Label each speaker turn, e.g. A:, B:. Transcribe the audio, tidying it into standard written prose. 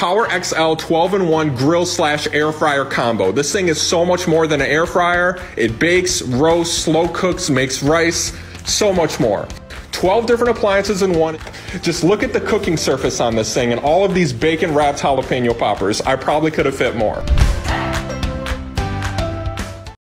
A: PowerXL 12-in-1 grill/air fryer combo. This thing is so much more than an air fryer. It bakes, roasts, slow cooks, makes rice, so much more. 12 different appliances in one. Just look at the cooking surface on this thing and all of these bacon wrapped jalapeno poppers. I probably could have fit more.